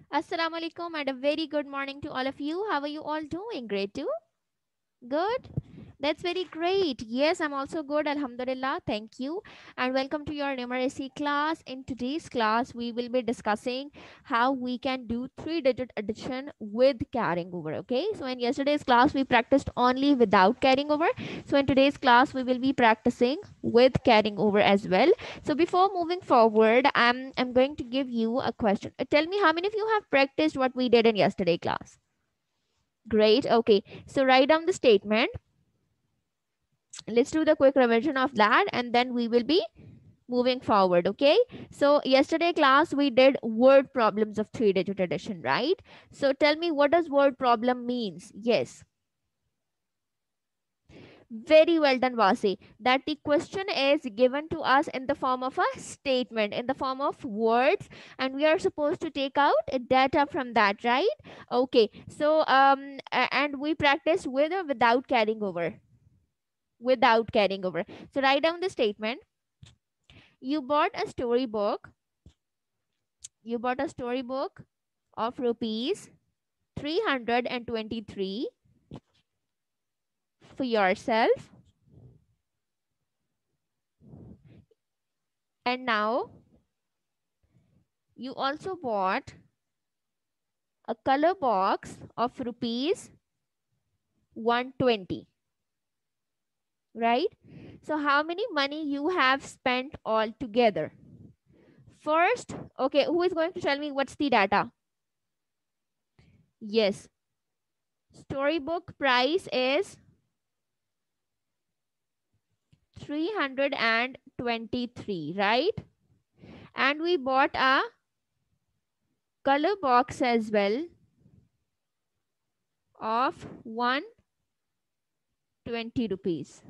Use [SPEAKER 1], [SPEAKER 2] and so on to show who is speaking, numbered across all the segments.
[SPEAKER 1] Assalamu alaikum and a very good morning to all of you. How are you all doing? Great too? Good? That's very great. Yes, I'm also good. Alhamdulillah. Thank you. And welcome to your numeracy class. In today's class, we will be discussing how we can do three-digit addition with carrying over. Okay. So in yesterday's class, we practiced only without carrying over. So in today's class, we will be practicing with carrying over as well. So before moving forward, I'm going to give you a question. Tell me how many of you have practiced what we did in yesterday class? Great. Okay. So write down the statement. Let's do the quick revision of that and then we will be moving forward. Okay, so yesterday class we did word problems of three-digit addition, right? So tell me, what does word problem means? Yes, very well done, Vasi. That the question is given to us in the form of a statement, in the form of words, and we are supposed to take out data from that, right? Okay, so and we practice with or without carrying over. Without carrying over. So write down the statement. You bought a storybook. You bought a storybook of rupees 323 for yourself. And now you also bought a color box of rupees 120. Right? So how many money you have spent all together? First, okay, who is going to tell me what's the data? Yes. Storybook price is 323, right? And we bought a color box as well of 120 rupees.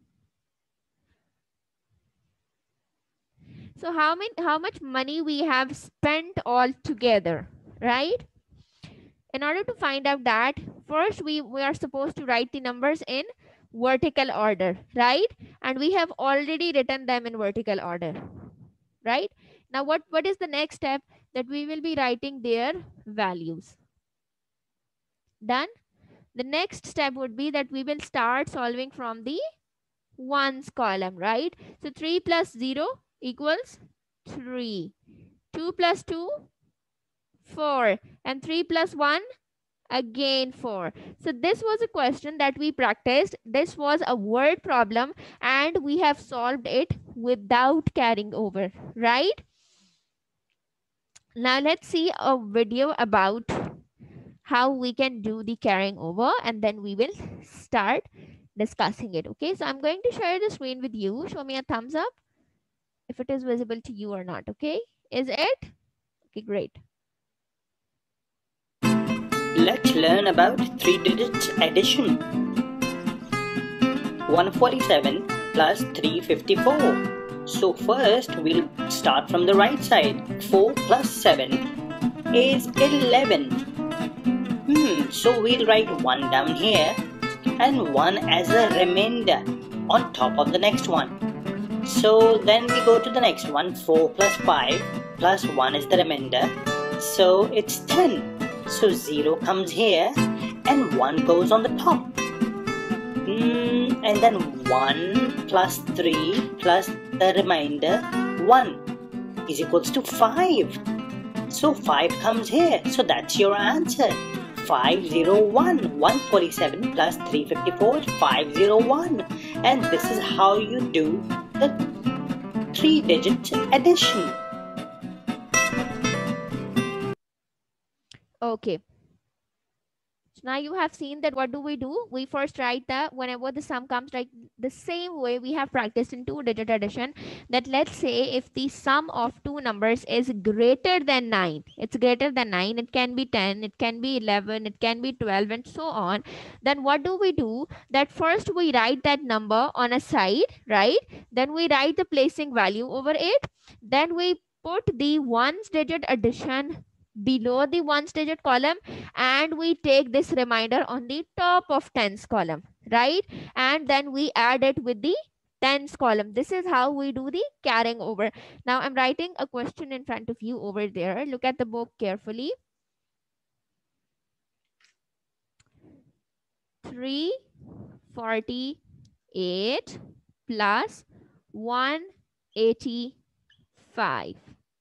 [SPEAKER 1] So how much money we have spent all together, right? In order to find out that, first we are supposed to write the numbers in vertical order, right? And we have already written them in vertical order, right? Now what is the next step? That we will be writing their values. Done. The next step would be that we will start solving from the ones column, right? So 3 plus 0 equals 3. 2 plus 2, 4. And 3 plus 1, again 4. So this was a question that we practiced. This was a word problem and we have solved it without carrying over, right? Now let's see a video about how we can do the carrying over and then we will start discussing it. Okay, so I'm going to share the screen with you. Show me a thumbs up if it is visible to you or not. Okay, is it? Okay, great.
[SPEAKER 2] Let's learn about three-digit addition. 147 plus 354. So first we'll start from the right side. 4 plus 7 is 11. So we'll write 1 down here and 1 as a remainder on top of the next one. So then we go to the next one. 4 plus 5 plus 1 is the remainder. So it's 10. So 0 comes here and 1 goes on the top. And then 1 plus 3 plus the remainder 1 is equals to 5. So 5 comes here. So that's your answer. 501. 147 plus 354 is 501. And this is how you do the three-digit addition.
[SPEAKER 1] Okay. So now you have seen that what do? We first write whenever the sum comes, like the same way we have practiced in two-digit addition, that let's say if the sum of two numbers is greater than 9, it's greater than 9, it can be 10, it can be 11, it can be 12 and so on, then what do? That first we write that number on a side, right? Then we write the placing value over it. Then we put the ones digit addition below the ones digit column and we take this reminder on the top of tens column, right? And then we add it with the tens column. This is how we do the carrying over. Now I'm writing a question in front of you over there. Look at the book carefully. 348 plus 185.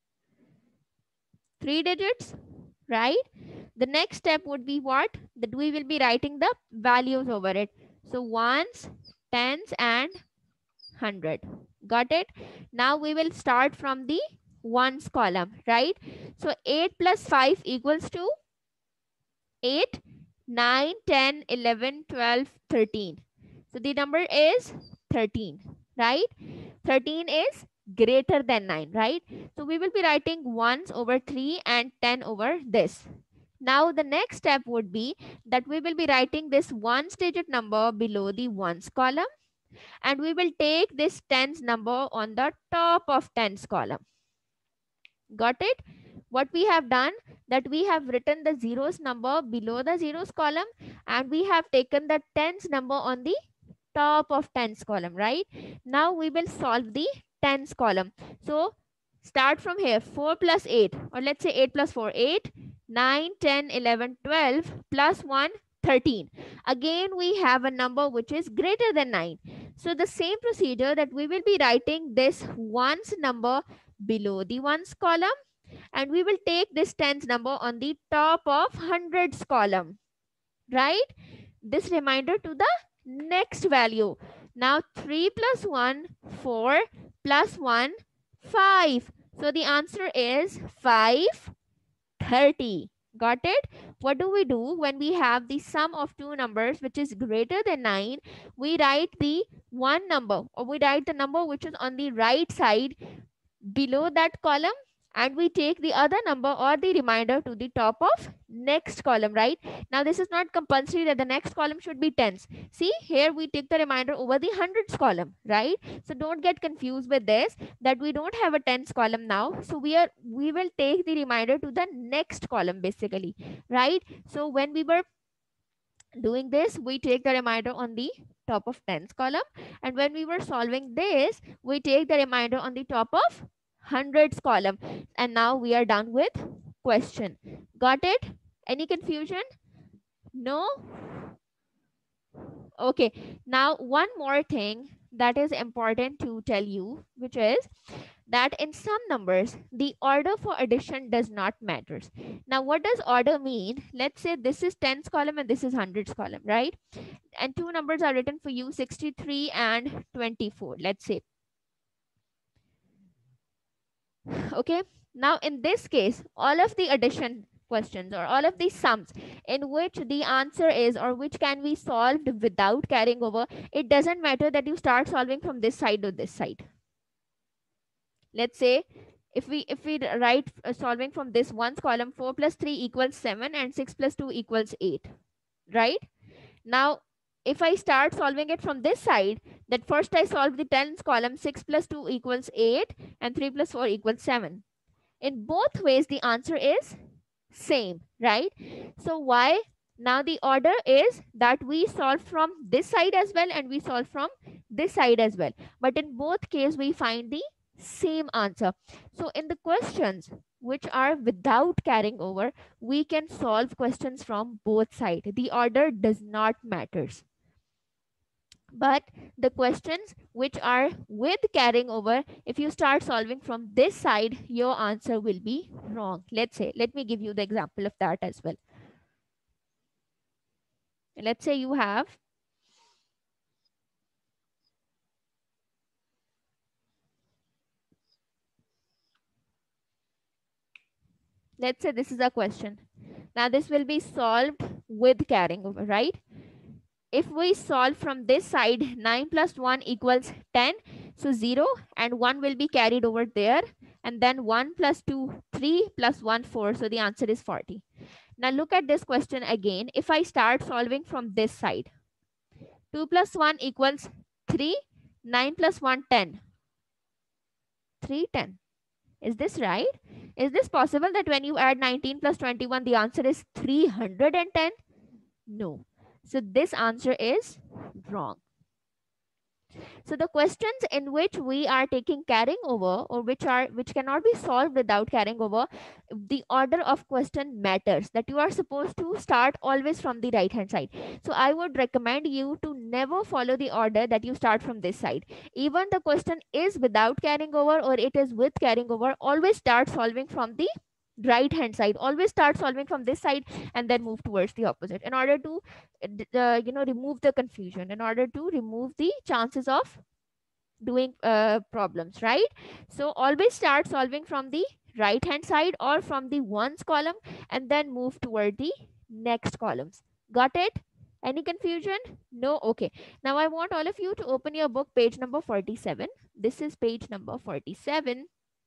[SPEAKER 1] 3 digits, right? The next step would be what? That we will be writing the values over it. So ones, tens, and 100. Got it? Now we will start from the ones column, right? So 8 plus 5 equals to 8, 9, 10, 11, 12, 13. So the number is 13, right? 13 is greater than 9, right? So we will be writing 1s over 3 and 10 over this. Now the next step would be that we will be writing this ones digit number below the ones column, and we will take this tens number on the top of tens column. Got it? What we have done, that we have written the zeros number below the zeros column, and we have taken the tens number on the top of tens column, right? Now we will solve the tens column. So start from here, 4 plus 8, or let's say 8 plus 4, 8, 9, 10, 11, 12, plus 1, 13. Again, we have a number which is greater than 9. So the same procedure, that we will be writing this ones number below the ones column, and we will take this tens number on the top of hundreds column, right? This reminder to the next value. Now 3 plus 1, 4, plus 1, 5. So the answer is 530. Got it? What do we do when we have the sum of two numbers which is greater than 9? We write the one number, or we write the number which is on the right side below that column, and we take the other number or the remainder to the top of next column, right? Now this is not compulsory that the next column should be tens. See, here we take the remainder over the hundreds column, right? So don't get confused with this, that we don't have a tens column now. So we will take the remainder to the next column basically, right? So when we were doing this, we take the remainder on the top of tens column, and when we were solving this, we take the remainder on the top of hundreds column. And now we are done with question. Got it? Any confusion? No? Okay. Now one more thing that is important to tell you, which is that in some numbers, the order for addition does not matter. Now, what does order mean? Let's say this is tens column and this is hundreds column, right? And two numbers are written for you, 63 and 24, let's say. Okay. Now, in this case, all of the addition questions or all of these sums in which the answer is, or which can be solved without carrying over, it doesn't matter that you start solving from this side or this side. Let's say if we write solving from this ones column, 4 plus 3 equals 7 and 6 plus 2 equals 8, right? Now if I start solving it from this side, that first I solve the tens column, 6 plus 2 equals 8 and 3 plus 4 equals 7. In both ways the answer is same, right? So why? Now the order is that we solve from this side as well and we solve from this side as well, but in both cases we find the same answer. So in the questions which are without carrying over, we can solve questions from both sides. The order does not matter. But the questions which are with carrying over, if you start solving from this side, your answer will be wrong. Let's say, let me give you the example of that as well. Let's say you have let's say this is a question. Now this will be solved with carrying over, right? If we solve from this side, 9 plus 1 equals 10. So 0 and 1 will be carried over there. And then 1 plus 2, 3 plus 1, 4. So the answer is 40. Now look at this question again. If I start solving from this side, 2 plus 1 equals 3. 9 plus 1, 10. 3, 10. Is this right? Is this possible that when you add 19 plus 21, the answer is 310? No. So this answer is wrong. So the questions in which we are taking carrying over, or which cannot be solved without carrying over, the order of question matters, that you are supposed to start always from the right hand side. So I would recommend you to never follow the order that you start from this side. Even the question is without carrying over or it is with carrying over, always start solving from the right hand side. Always start solving from this side and then move towards the opposite, in order to remove the confusion, in order to remove the chances of doing problems, right? So always start solving from the right hand side or from the ones column, and then move toward the next columns. Got it? Any confusion? No? Okay. Now I want all of you to open your book, page number 47. This is page number 47,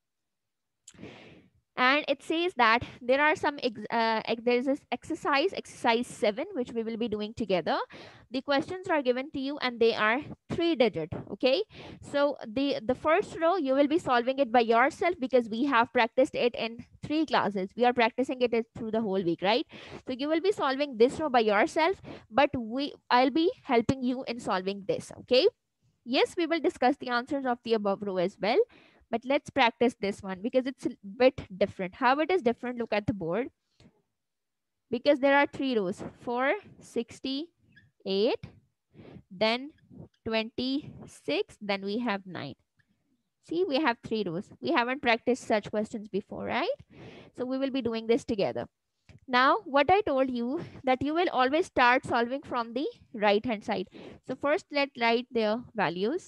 [SPEAKER 1] and it says that there are some there's this exercise 7, which we will be doing together. The questions are given to you and they are 3-digit. Okay, so the first row you will be solving it by yourself, because we have practiced it in 3 classes. We are practicing it through the whole week, right? So you will be solving this row by yourself, but I'll be helping you in solving this. Okay, yes, we will discuss the answers of the above row as well, but let's practice this one because it's a bit different. How it is different, look at the board. Because there are 3 rows, 4, 68, then 26, then we have 9. See, we have 3 rows. We haven't practiced such questions before, right? So we will be doing this together. Now, what I told you, that you will always start solving from the right hand side. So first let's write their values.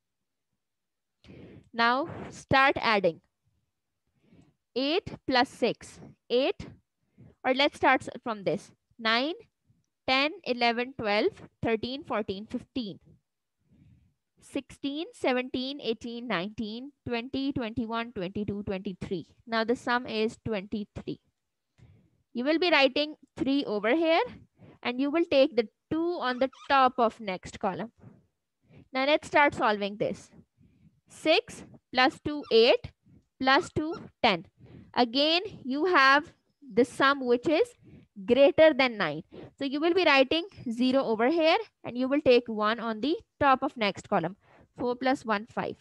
[SPEAKER 1] Now start adding. 8 plus 6, 8, or let's start from this. 9, 10, 11, 12, 13, 14, 15, 16, 17, 18, 19, 20, 21, 22, 23. Now the sum is 23. You will be writing 3 over here, and you will take the 2 on the top of next column. Now let's start solving this. 6 plus 2, 8, plus 2, 10. Again, you have the sum which is greater than 9. So you will be writing 0 over here, and you will take 1 on the top of next column. 4 plus 1, 5.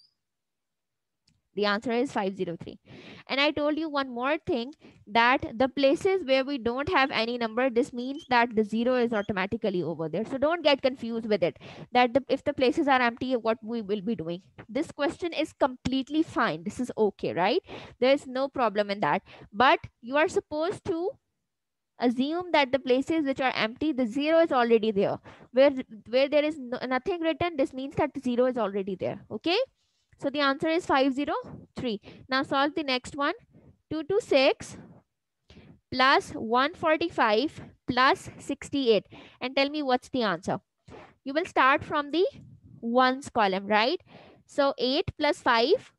[SPEAKER 1] The answer is 503. And I told you one more thing, that the places where we don't have any number, this means that the 0 is automatically over there. So don't get confused with it, that if the places are empty, what we will be doing. This question is completely fine. This is okay, right? There is no problem in that. But you are supposed to assume that the places which are empty, the 0 is already there. Where there is nothing written, this means that 0 is already there. Okay, so the answer is 503. Now solve the next one. 226 plus 145 plus 68, and tell me what's the answer. You will start from the ones column, right? So 8 plus 5,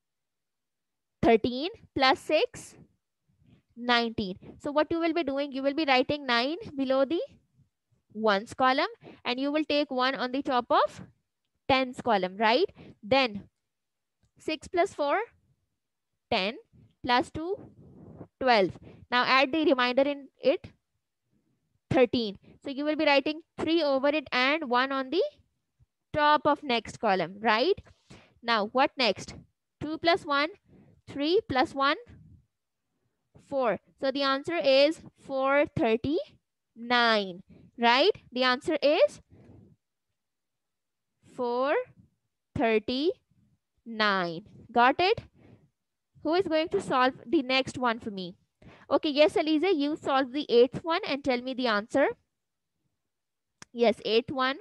[SPEAKER 1] 13, plus 6, 19. So what you will be doing, you will be writing 9 below the ones column, and you will take 1 on the top of tens column, right? Then 6 plus 4, 10, plus 2, 12. Now add the remainder in it, 13. So you will be writing 3 over it and 1 on the top of next column, right? Now what next? 2 plus 1, 3 plus 1, 4. So the answer is 439, right? The answer is 439. Got it? Who is going to solve the next one for me? Okay, yes, Alize, you solve the 8th one and tell me the answer. Yes, 8th one.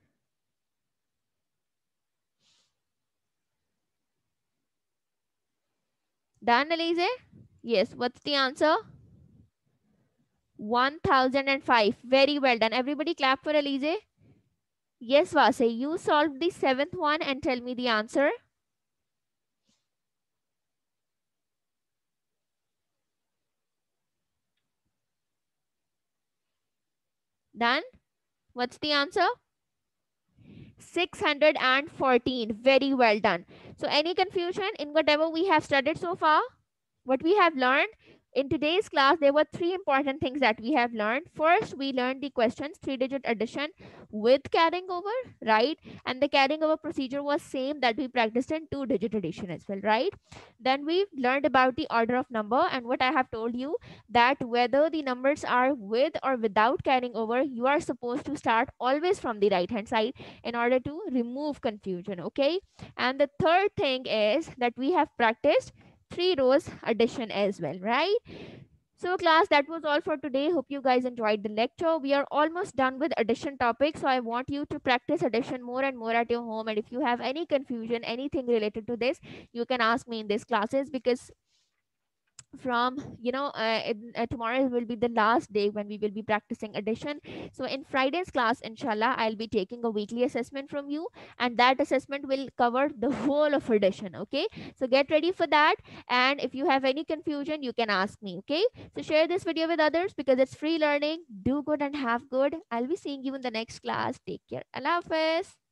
[SPEAKER 1] Done, Alize? Yes, what's the answer? 1005. Very well done. Everybody clap for Alize. Yes, Vase, you solved the 7th one and tell me the answer. Done? What's the answer? 614. Very well done. So any confusion in whatever we have studied so far? What we have learned In today's class, there were three important things that we have learned. First, we learned the questions, three-digit addition with carrying over, right? And the carrying over procedure was same that we practiced in two-digit addition as well, right? Then we learned about the order of number, and what I have told you that whether the numbers are with or without carrying over, you are supposed to start always from the right hand side in order to remove confusion, okay? And the third thing is that we have practiced three rows addition as well, right? So class, that was all for today. Hope you guys enjoyed the lecture. We are almost done with addition topic, so I want you to practice addition more and more at your home, and if you have any confusion, anything related to this, you can ask me in these classes, because from tomorrow will be the last day when we will be practicing addition. So in Friday's class, inshallah, I'll be taking a weekly assessment from you, and that assessment will cover the whole of addition, okay? So get ready for that, and if you have any confusion, you can ask me, okay? So share this video with others, because it's free learning. Do good and have good. I'll be seeing you in the next class. Take care. Allah Hafiz.